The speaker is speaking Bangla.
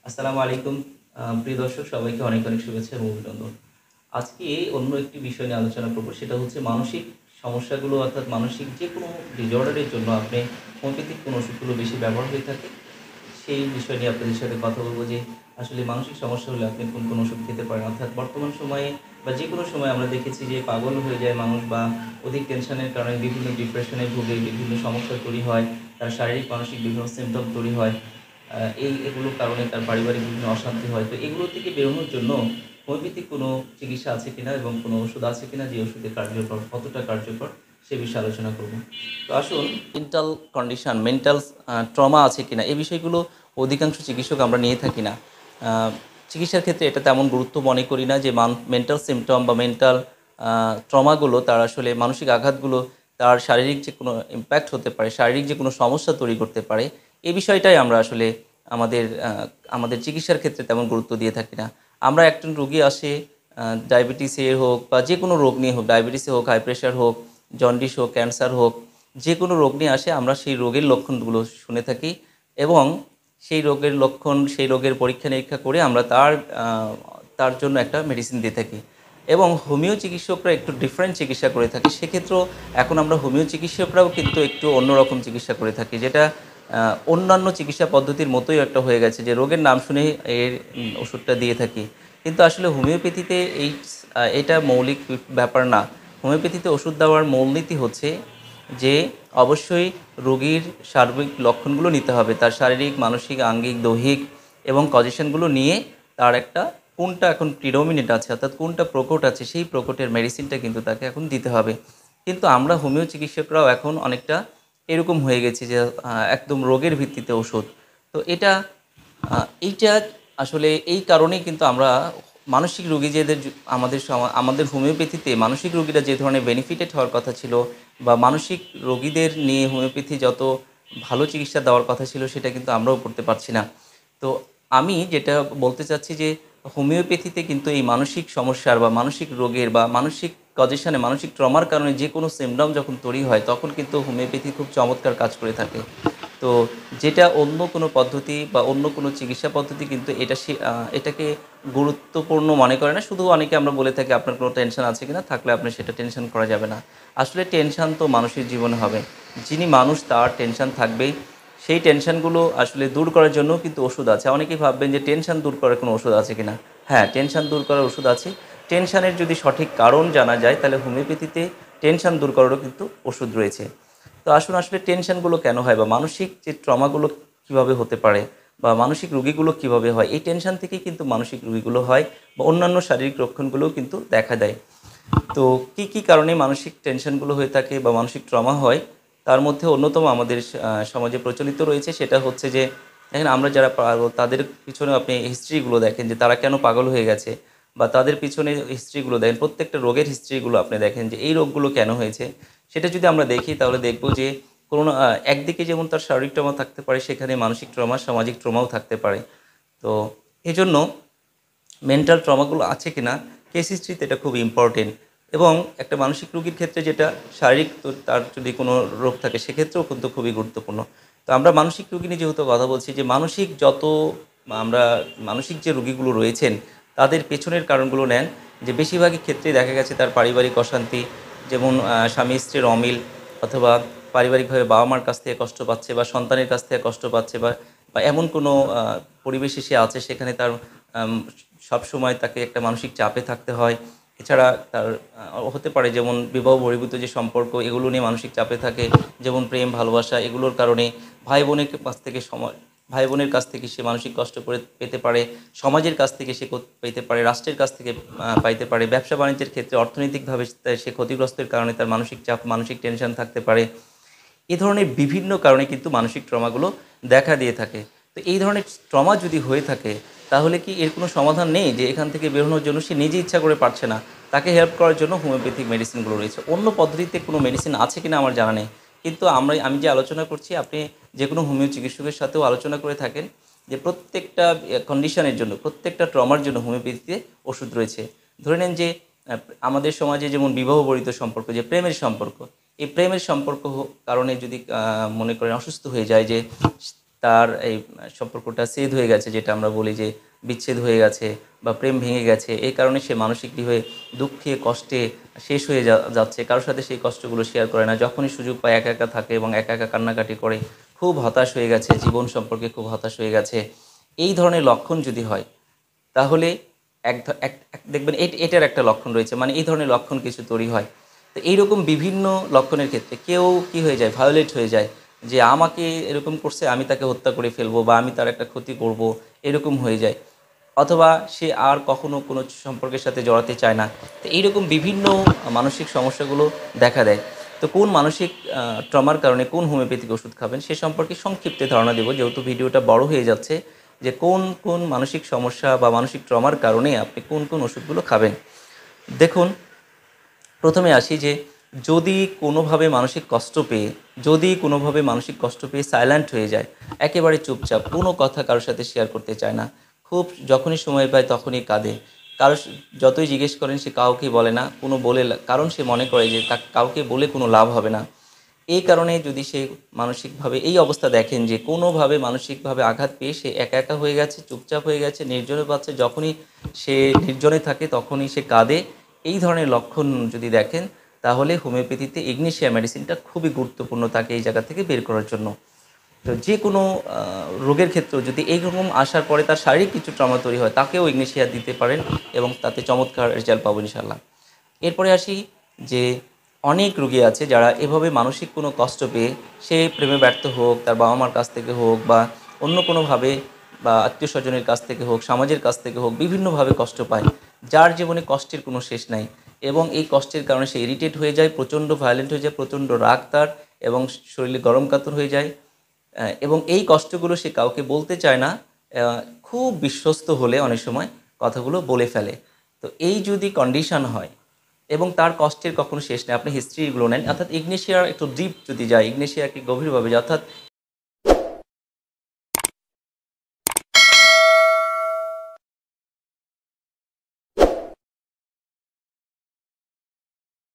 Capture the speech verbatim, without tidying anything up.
আসসালামু আলাইকুম। আ প্রিয় দর্শক সবাইকে অনেক, অনেক শুভেচ্ছা এবং অভিনন্দন। আজকে অন্য একটি বিষয় নিয়ে আলোচনা করব। সেটা হচ্ছে মানসিক সমস্যাগুলো অর্থাৎ মানসিক যেকোনো ডিসঅর্ডার এর জন্য আপনি হোমিওপ্যাথিক কোন ওষুধগুলো বেশি ব্যবহার হয়ে থাকে, সেই বিষয় নিয়ে আপনাদের সাথে কথা বলব যে আসলে মানসিক সমস্যা হলে আপনি কোন, কোন ওষুধ খেতে পারেন। অর্থাৎ বর্তমান সময়ে বা যেকোনো সময় আমরা দেখেছি যে পাগল হয়ে যায় মানুষ বা অধিক টেনশনের কারণে বিভিন্ন ডিপ্রেশনে ভুগে, বিভিন্ন সমস্যা তৈরি হয়। তার শারীরিক মানসিক বিভিন্ন সিম্পটম তৈরি হয়। আ এই এগুলোর কারণে তার পারিবারিক বিভিন্ন অশান্তি হয়। তো এগুলো থেকে বেরোনোর জন্য হোমিওপ্যাথিক কোনো চিকিৎসা আছে কিনা এবং কোনো ওষুধ আছে কিনা, যে ওষুধের কার্যকর কতটা কার্যকর সে বিষয়ে আলোচনা করব। তো আসুন, mental condition, mental uh trauma আছে কিনা এই বিষয়গুলো অধিকাংশ চিকিৎসক আমরা নিয়ে থাকি না। আ চিকিৎসার ক্ষেত্রে এটা তেমন গুরুত্ব মনে করি না যে মান মেন্টাল সিম্পটম বা মেন্টাল আ ট্রমাগুলো তার আসলে মানসিক আঘাতগুলো তার শারীরিক যে কোনো ইমপ্যাক্ট হতে পারে, শারীরিক যে কোনো সমস্যা তৈরি করতে পারে, এই বিষয়টাই আমরা আসলে আমাদের আ আমাদের চিকিৎসার ক্ষেত্রে তেমন গুরুত্ব দিয়ে থাকি না। আমরা একজন রোগী আসে আ ডায়াবেটিসে হোক বা যেকোনো রোগ নিয়ে হোক, ডায়াবেটিসে হোক, হাই প্রেশার হোক, জন্ডিস হোক, ক্যান্সার হোক, যেকোনো রোগ নিয়ে আসে আমরা সেই রোগের লক্ষণগুলো শুনে থাকি এবং সেই রোগের লক্ষণ, সেই রোগের পরীক্ষা-নিরীক্ষা করে আমরা তার আ তার জন্য একটা মেডিসিন দিয়ে থাকি। এবং হোমিও চিকিৎসকরা একটু ডিফারেন্ট চিকিৎসা করে থাকে। সেক্ষেত্রেও এখন আমরা হোমিও চিকিৎসকরাও কিন্তু একটু অন্যরকম চিকিৎসা করে থাকি। যেটা আ অন্যান্য চিকিৎসা পদ্ধতির মতোই একটা হয়ে গেছে যে রোগের নাম শুনেই এর উম ওষুধটা দিয়ে থাকি। কিন্তু আসলে হোমিওপ্যাথিতে এই আ এটা মৌলিক বি ব্যাপার না। হোমিওপ্যাথিতে ওষুধ দেওয়ার মূলনীতি হচ্ছে যে অবশ্যই রোগীর সার্বিক লক্ষণগুলো নিতে হবে। তার শারীরিক, মানসিক, আঙ্গিক, দৈহিক এবং কজেশনগুলো নিয়ে তার একটা কোনটা এখন প্রিডমিনেন্ট আছে অর্থাৎ কোনটা প্রকট আছে সেই প্রকটের মেডিসিনটা কিন্তু তাকে এখন দিতে হবে। কিন্তু আমরা হোমিও চিকিৎসকরাও এখন অনেকটা এরকম হয়ে গেছি যে আ একদম রোগের ভিত্তিতে ওষুধ। তো এটা আ এইটা আসলে এই কারণেই কিন্তু আমরা মানসিক রোগী যেদের জ আমাদের সমা আমাদের হোমিওপ্যাথিতে মানসিক রোগীরা যে ধরনের বেনিফিটেড হওয়ার কথা ছিল বা মানসিক রোগীদের নিয়ে হোমিওপ্যাথি যত ভালো চিকিৎসা দেওয়ার কথা ছিল সেটা কিন্তু আমরাও করতে পারছি না। তো আমি যেটা বলতে চাচ্ছি যে হোমিওপ্যাথিতে কিন্তু এই মানসিক সমস্যার বা মানসিক রোগের বা মানসিক কজেশনে মানসিক ট্রমার কারণে যে কোনো সিম্পটম যখন তৈরি হয় তখন কিন্তু হোমিওপ্যাথি খুব চমৎকার কাজ করে থাকে। তো যেটা অন্য কোনো পদ্ধতি বা অন্য কোনো চিকিৎসা পদ্ধতি কিন্তু এটা সে আ এটাকে গুরুত্বপূর্ণ মনে করে না। শুধু অনেকে আমরা বলে থাকি আপনার কোনো টেনশন আছে কিনা? থাকলে আপনার সেটা টেনশন করা যাবে না। আসলে টেনশন তো মানুষের জীবনে হবে। যিনি মানুষ তার টেনশন থাকবেই। সেই টেনশনগুলো আসলে দূর করার জন্যও কিন্তু ওষুধ আছে। অনেকেই ভাববেন যে টেনশন দূর করার কোনো ওষুধ আছে কিনা? হ্যাঁ, টেনশন দূর করার ওষুধ আছে। টেনশনের যদি সঠিক কারণ জানা যায় তাহলে হোমিওপ্যাথিতে টেনশন দূর করারও কিন্তু ওষুধ রয়েছে। তো আসুন, আসলে টেনশনগুলো কেন হয় বা মানসিক যে ট্রমাগুলো কীভাবে হতে পারে বা মানসিক রোগীগুলো কীভাবে হয়, এই টেনশন থেকেই কিন্তু মানসিক রোগীগুলো হয় বা অন্যান্য শারীরিক লক্ষণগুলোও কিন্তু দেখা দেয়। তো কী, কী কারণে মানসিক টেনশনগুলো হয়ে থাকে বা মানসিক ট্রমা হয়, তার মধ্যে অন্যতম আমাদের আ সমাজে প্রচলিত রয়েছে সেটা হচ্ছে যে দেখেন আমরা যারা পাগল তাদের পিছনেও আপনি হিস্ট্রিগুলো দেখেন যে তারা কেন পাগল হয়ে গেছে বা তাদের পিছনে হিস্ট্রিগুলো দেখেন, প্রত্যেকটা রোগের হিস্ট্রিগুলো আপনি দেখেন যে এই রোগগুলো কেন হয়েছে। সেটা যদি আমরা দেখি তাহলে দেখব যে কোনো না আ একদিকে যেমন তার শারীরিক ট্রমা থাকতে পারে, সেখানে মানসিক ট্রমা, সামাজিক ট্রমাও থাকতে পারে। তো এজন্য মেন্টাল ট্রমাগুলো আছে কিনা কেস হিস্ট্রিতে এটা খুব ইম্পর্টেন্ট এবং একটা মানসিক রোগীর ক্ষেত্রে যেটা শারীরিক তো তার যদি কোনো রোগ থাকে সেক্ষেত্রেও কিন্তু খুবই গুরুত্বপূর্ণ। তো আমরা মানসিক রোগী নিয়ে যেহেতু কথা বলছি যে মানসিক যত আমরা মানসিক যে রোগীগুলো রয়েছেন তাদের পেছনের কারণগুলো নেন যে বেশিরভাগই ক্ষেত্রেই দেখা গেছে তার পারিবারিক অশান্তি, যেমন আ স্বামী-স্ত্রীর অমিল অথবা পারিবারিকভাবে বাবা-মার কাছ থেকে কষ্ট পাচ্ছে বা সন্তানের কাছ থেকে কষ্ট পাচ্ছে বা বা এমন কোনো আ পরিবেশে সে আছে সেখানে তার আম সবসময় তাকে একটা মানসিক চাপে থাকতে হয়। এছাড়া তার আ হতে পারে যেমন বিবাহ বহির্ভূত যে সম্পর্ক এগুলো নিয়ে মানসিক চাপে থাকে। যেমন প্রেম, ভালোবাসা এগুলোর কারণে ভাই-বোনের কাছ থেকে সময় ভাই-বোনের কাছ থেকে সে মানসিক কষ্ট করে পেতে পারে, সমাজের কাছ থেকে সে পেতে পারে, রাষ্ট্রের কাছ থেকে আ পাইতে পারে। ব্যবসা-বাণিজ্যের ক্ষেত্রে অর্থনৈতিকভাবে সে ক্ষতিগ্রস্তের কারণে তার মানসিক চাপ, মানসিক টেনশন থাকতে পারে। এ ধরনের বিভিন্ন কারণে কিন্তু মানসিক ট্রমাগুলো দেখা দিয়ে থাকে। তো এই ধরনের ট্রমা যদি হয়ে থাকে তাহলে কি এর কোনো সমাধান নেই যে এখান থেকে বেরোনোর জন্য সে নিজে ইচ্ছা করে পারছে না। তাকে হেল্প করার জন্য হোমিওপ্যাথিক মেডিসিনগুলো রয়েছে। অন্য পদ্ধতিতে কোনো মেডিসিন আছে কিনা আমার জানা নেই। কিন্তু আমরা আমি যে আলোচনা করছি আপনি যেকোনো হোমিও চিকিৎসকের সাথেও আলোচনা করে থাকেন যে প্রত্যেকটা এ কন্ডিশনের জন্য, প্রত্যেকটা ট্রমার জন্য হোমিওপ্যাথিতে ওষুধ রয়েছে। ধরে নেন যে আ আমাদের সমাজে যেমন বিবাহ বহির্ভূত সম্পর্ক, যে প্রেমের সম্পর্ক, এই প্রেমের সম্পর্ক হ কারণে যদি আ মনে করেন অসুস্থ হয়ে যায় যে তার এই সম্পর্কটা ছেদ হয়ে গেছে, যেটা আমরা বলি যে বিচ্ছেদ হয়ে গেছে বা প্রেম ভেঙে গেছে, এই কারণে সে মানসিকভাবে দুঃখে কষ্টে শেষ হয়ে যা- যাচ্ছে, কারোর সাথে সেই কষ্টগুলো শেয়ার করে না, যখনই সুযোগ পায় একা একা থাকে এবং একা একা কান্নাকাটি করে, খুব হতাশ হয়ে গেছে, জীবন সম্পর্কে খুব হতাশ হয়ে গেছে, এই ধরনের লক্ষণ যদি হয় তাহলে এক ধ- এক এক- দেখবেন এট- এটার একটা লক্ষণ রয়েছে, মানে এই ধরনের লক্ষণ কিছু তৈরি হয়। তো এইরকম বিভিন্ন লক্ষণের ক্ষেত্রে কেউ কি হয়ে যায়, ভায়োলেট হয়ে যায়, যে আমাকে এরকম করছে আমি তাকে হত্যা করে ফেলবো বা আমি তার একটা ক্ষতি করব, এরকম হয়ে যায়। অথবা সে আর কখনো কোনো সম্পর্কের সাথে জড়াতে চায় না। তো এইরকম বিভিন্ন মানসিক সমস্যাগুলো দেখা দেয়। তো কোন মানসিক ট্রমার কারণে কোন হোমিওপ্যাথিক ওষুধ খাবেন সে সম্পর্কে সংক্ষিপ্তে ধারণা দেব, যেহেতু ভিডিওটা বড় হয়ে যাচ্ছে, যে কোন কোন মানসিক সমস্যা বা মানসিক ট্রমার কারণে আপনি কোন কোন ওষুধগুলো খাবেন। দেখুন, প্রথমে আসি যে যদি কোনোভাবে মানসিক কষ্ট পেয়ে যদি কোনোভাবে মানসিক কষ্ট পেয়ে সাইলেন্ট হয়ে যায়, একেবারে চুপচাপ, কোনো কথা কারোর সাথে শেয়ার করতে চায় না, খুব যখনই সময় পায় তখনই কাঁদে, কারো যতই জিজ্ঞেস করেন সে কাউকে বলে না, কোনো বলে, কারণ সে মনে করে যে তা কাউকে বলে কোনো লাভ হবে না। এই কারণে যদি সে মানসিকভাবে এই অবস্থা দেখেন যে কোনোভাবে মানসিকভাবে আঘাত পেয়ে সে একা একা হয়ে গেছে, চুপচাপ হয়ে গেছে, নির্জনে পাচ্ছে, যখনই সে নির্জনে থাকে তখনই সে কাঁদে, এই ধরনের লক্ষণ যদি দেখেন, তাহলে হোমিওপ্যাথিতে ইগনেশিয়া মেডিসিনটা খুবই গুরুত্বপূর্ণ তাকে এই জায়গা থেকে বের করার জন্য। তো যে কোনো আহ, রোগের ক্ষেত্রেও যদি এইরকম আসার পরে তার শারীরিক কিছু ট্রমা তৈরি হয়, তাকেও ইগনেশিয়া দিতে পারেন এবং তাতে চমৎকার রেজাল্ট পাবো ইনশাল্লাহ। এরপরে আসি যে অনেক রোগী আছে যারা এভাবে মানসিক কোনো কষ্ট পেয়ে, সে প্রেমে ব্যর্থ হোক, তার বাবা মার কাছ থেকে হোক বা অন্য কোনোভাবে, বা আত্মীয় স্বজনের কাছ থেকে হোক, সমাজের কাছ থেকে হোক, বিভিন্নভাবে কষ্ট পায়, যার জীবনে কষ্টের কোনো শেষ নাই, এবং এই কষ্টের কারণে সে ইরিটেট হয়ে যায়, প্রচণ্ড ভায়োলেন্ট হয়ে যায়, প্রচণ্ড রাগ তার, এবং শরীরে গরম কাতর হয়ে যায়, আহ, এবং এই কষ্টগুলো সে কাউকে বলতে চায় না, আহ, খুব বিশ্বস্ত হলে অনেক সময় কথাগুলো বলে ফেলে। তো এই যদি কন্ডিশন হয় এবং তার কষ্টের কখনো শেষ নেই, আপনি হিস্ট্রিগুলো নেন, অর্থাৎ ইগনেশিয়ার একটু ডিপ যদি যায়, ইগনেশিয়াকে গভীরভাবে যায়, অর্থাৎ